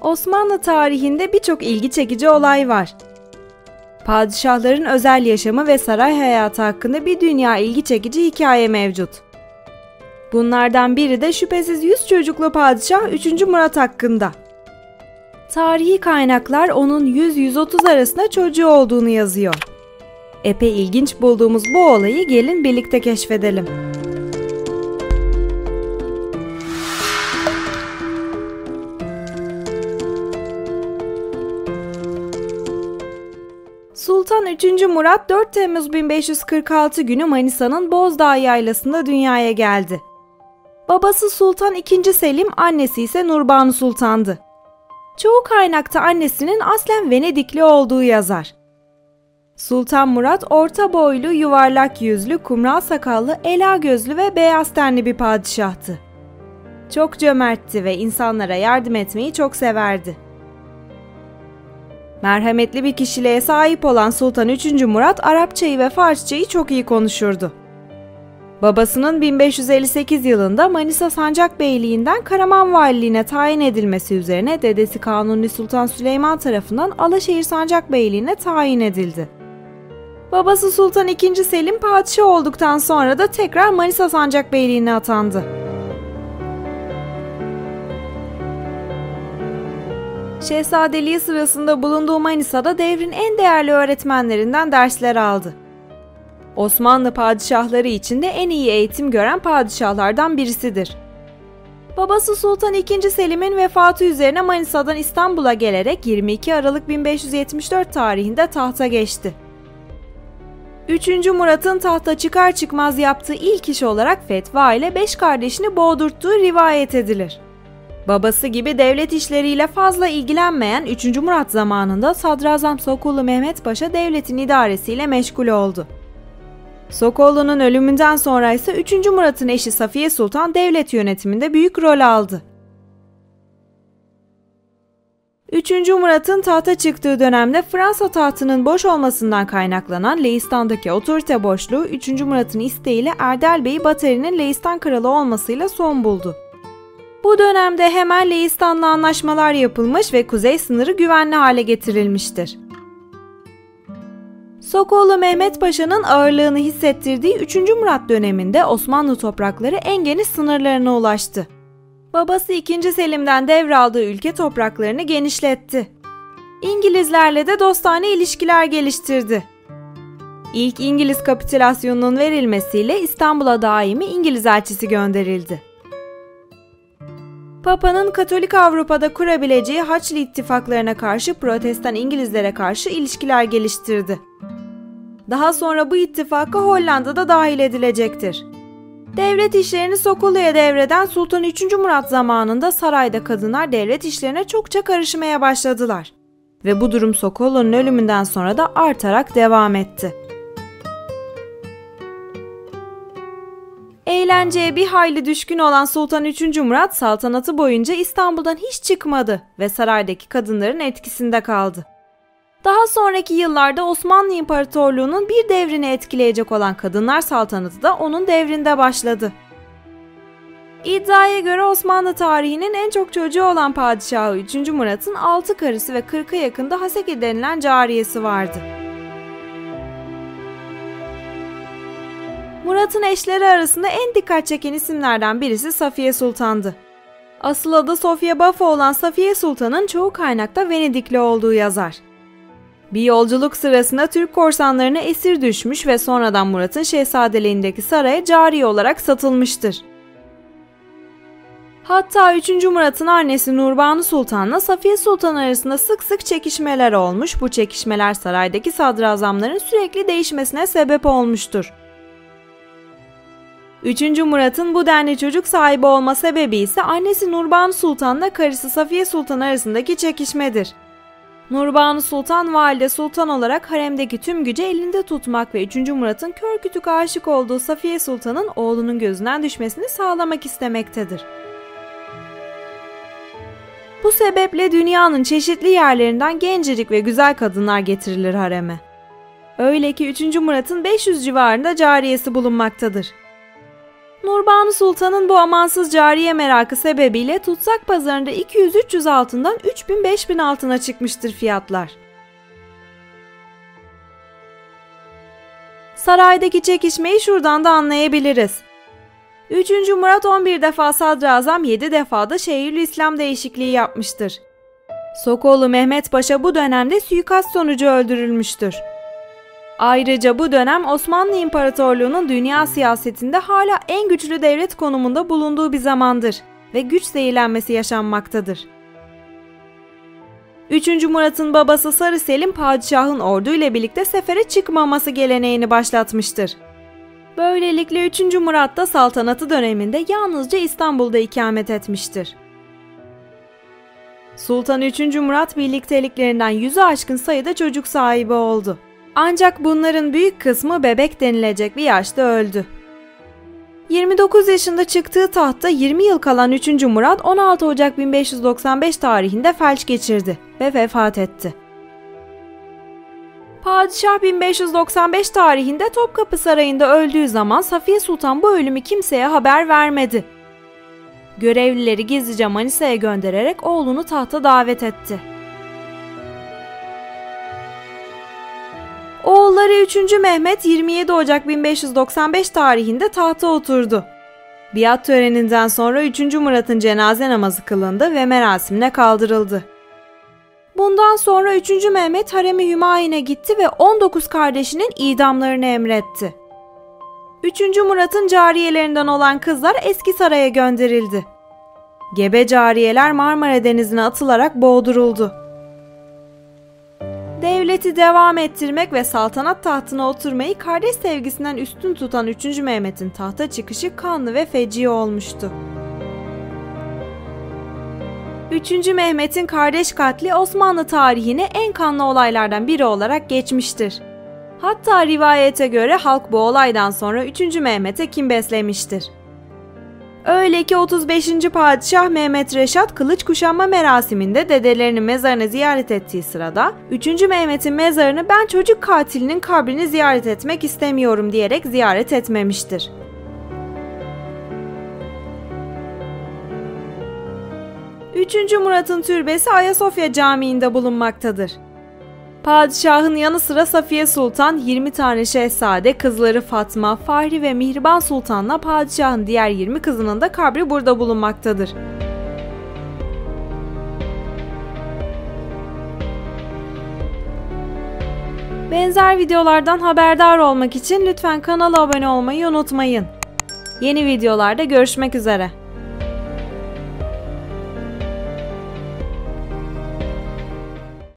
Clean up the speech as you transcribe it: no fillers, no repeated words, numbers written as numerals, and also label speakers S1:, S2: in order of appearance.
S1: Osmanlı tarihinde birçok ilgi çekici olay var. Padişahların özel yaşamı ve saray hayatı hakkında bir dünya ilgi çekici hikaye mevcut. Bunlardan biri de şüphesiz 100 çocuklu padişah 3. Murat hakkında. Tarihi kaynaklar onun 100-130 arasında çocuğu olduğunu yazıyor. Epey ilginç bulduğumuz bu olayı gelin birlikte keşfedelim. Sultan 3. Murat 4 Temmuz 1546 günü Manisa'nın Bozdağ Yaylası'nda dünyaya geldi. Babası Sultan II. Selim, annesi ise Nurbanu Sultan'dı. Çoğu kaynakta annesinin aslen Venedikli olduğu yazar. Sultan Murat orta boylu, yuvarlak yüzlü, kumral sakallı, ela gözlü ve beyaz tenli bir padişahtı. Çok cömertti ve insanlara yardım etmeyi çok severdi. Merhametli bir kişiliğe sahip olan Sultan 3. Murat Arapçayı ve Farsçayı çok iyi konuşurdu. Babasının 1558 yılında Manisa Sancakbeyliğinden Karaman Valiliğine tayin edilmesi üzerine dedesi Kanuni Sultan Süleyman tarafından Alaşehir Sancakbeyliğine tayin edildi. Babası Sultan II. Selim padişah olduktan sonra da tekrar Manisa Sancakbeyliğine atandı. Şehzadeliği sırasında bulunduğu Manisa'da devrin en değerli öğretmenlerinden dersler aldı. Osmanlı padişahları içinde en iyi eğitim gören padişahlardan birisidir. Babası Sultan II. Selim'in vefatı üzerine Manisa'dan İstanbul'a gelerek 22 Aralık 1574 tarihinde tahta geçti. 3. Murat'ın tahta çıkar çıkmaz yaptığı ilk iş olarak fetva ile 5 kardeşini boğdurttuğu rivayet edilir. Babası gibi devlet işleriyle fazla ilgilenmeyen 3. Murat zamanında Sadrazam Sokullu Mehmet Paşa devletin idaresiyle meşgul oldu. Sokollu'nun ölümünden sonra ise 3. Murat'ın eşi Safiye Sultan devlet yönetiminde büyük rol aldı. 3. Murat'ın tahta çıktığı dönemde Fransa tahtının boş olmasından kaynaklanan Leistan'daki otorite boşluğu 3. Murat'ın isteğiyle Erdel Bey Batari'nin Leistan kralı olmasıyla son buldu. Bu dönemde hemen Leistan'la anlaşmalar yapılmış ve kuzey sınırı güvenli hale getirilmiştir. Sokollu Mehmet Paşa'nın ağırlığını hissettirdiği 3. Murat döneminde Osmanlı toprakları en geniş sınırlarına ulaştı. Babası II. Selim'den devraldığı ülke topraklarını genişletti. İngilizlerle de dostane ilişkiler geliştirdi. İlk İngiliz kapitülasyonunun verilmesiyle İstanbul'a daimi İngiliz elçisi gönderildi. Papa'nın Katolik Avrupa'da kurabileceği Haçlı ittifaklarına karşı Protestan İngilizlere karşı ilişkiler geliştirdi. Daha sonra bu ittifaka Hollanda'da dahil edilecektir. Devlet işlerini Sokollu'ya devreden Sultan 3. Murat zamanında sarayda kadınlar devlet işlerine çokça karışmaya başladılar. Ve bu durum Sokollu'nun ölümünden sonra da artarak devam etti. Eğlenceye bir hayli düşkün olan Sultan 3. Murat saltanatı boyunca İstanbul'dan hiç çıkmadı ve saraydaki kadınların etkisinde kaldı. Daha sonraki yıllarda Osmanlı İmparatorluğu'nun bir devrini etkileyecek olan Kadınlar Saltanatı da onun devrinde başladı. İddiaya göre Osmanlı tarihinin en çok çocuğu olan padişahı 3. Murat'ın 6 karısı ve 40'a yakında Haseki denilen cariyesi vardı. Murat'ın eşleri arasında en dikkat çeken isimlerden birisi Safiye Sultan'dı. Asıl adı Sofya Bafo olan Safiye Sultan'ın çoğu kaynakta Venedikli olduğu yazar. Bir yolculuk sırasında Türk korsanlarına esir düşmüş ve sonradan Murat'ın şehzadeliğindeki saraya cariye olarak satılmıştır. Hatta 3. Murat'ın annesi Nurbanu Sultan'la Safiye Sultan arasında sık sık çekişmeler olmuş, bu çekişmeler saraydaki sadrazamların sürekli değişmesine sebep olmuştur. 3. Murat'ın bu denli çocuk sahibi olma sebebi ise annesi Nurbanu Sultan'la karısı Safiye Sultan arasındaki çekişmedir. Nurbanu Sultan valide sultan olarak haremdeki tüm gücü elinde tutmak ve 3. Murat'ın kör kütük aşık olduğu Safiye Sultan'ın oğlunun gözünden düşmesini sağlamak istemektedir. Bu sebeple dünyanın çeşitli yerlerinden gencecik ve güzel kadınlar getirilir hareme. Öyle ki 3. Murat'ın 500 civarında cariyesi bulunmaktadır. Nurbanu Sultan'ın bu amansız cariye merakı sebebiyle tutsak pazarında 200-300 altından 3000-5000 altına çıkmıştır fiyatlar. Saraydaki çekişmeyi şuradan da anlayabiliriz. 3. Murat 11 defa sadrazam, 7 defa da Şeyhülislam değişikliği yapmıştır. Sokoğlu Mehmet Paşa bu dönemde suikast sonucu öldürülmüştür. Ayrıca bu dönem Osmanlı İmparatorluğu'nun dünya siyasetinde hala en güçlü devlet konumunda bulunduğu bir zamandır ve güç zehirlenmesi yaşanmaktadır. 3. Murat'ın babası Sarı Selim, padişahın orduyla birlikte sefere çıkmaması geleneğini başlatmıştır. Böylelikle 3. Murat da saltanatı döneminde yalnızca İstanbul'da ikamet etmiştir. Sultan 3. Murat birlikteliklerinden 100'ü aşkın sayıda çocuk sahibi oldu. Ancak bunların büyük kısmı bebek denilecek bir yaşta öldü. 29 yaşında çıktığı tahtta 20 yıl kalan 3. Murat 16 Ocak 1595 tarihinde felç geçirdi ve vefat etti. Padişah 1595 tarihinde Topkapı Sarayı'nda öldüğü zaman Safiye Sultan bu ölümü kimseye haber vermedi. Görevlileri gizlice Manisa'ya göndererek oğlunu tahta davet etti. Oğulları 3. Mehmet 27 Ocak 1595 tarihinde tahta oturdu. Biat töreninden sonra 3. Murat'ın cenaze namazı kılındı ve merasimine kaldırıldı. Bundan sonra 3. Mehmet harem-i Hümayun'a gitti ve 19 kardeşinin idamlarını emretti. 3. Murat'ın cariyelerinden olan kızlar eski saraya gönderildi. Gebe cariyeler Marmara Denizi'ne atılarak boğduruldu. Devleti devam ettirmek ve saltanat tahtına oturmayı kardeş sevgisinden üstün tutan 3. Mehmet'in tahta çıkışı kanlı ve feci olmuştu. 3. Mehmet'in kardeş katli Osmanlı tarihine en kanlı olaylardan biri olarak geçmiştir. Hatta rivayete göre halk bu olaydan sonra 3. Mehmet'e kin beslemiştir. Öyle ki 35. Padişah Mehmet Reşat kılıç kuşanma merasiminde dedelerinin mezarını ziyaret ettiği sırada 3. Mehmet'in mezarını ben çocuk katilinin kabrini ziyaret etmek istemiyorum diyerek ziyaret etmemiştir. Üçüncü Murat'ın türbesi Ayasofya Camii'nde bulunmaktadır. Padişahın yanı sıra Safiye Sultan, 20 tane şehzade, kızları Fatma, Fahri ve Mihriban Sultan'la padişahın diğer 20 kızının da kabri burada bulunmaktadır. Benzer videolardan haberdar olmak için lütfen kanala abone olmayı unutmayın. Yeni videolarda görüşmek üzere.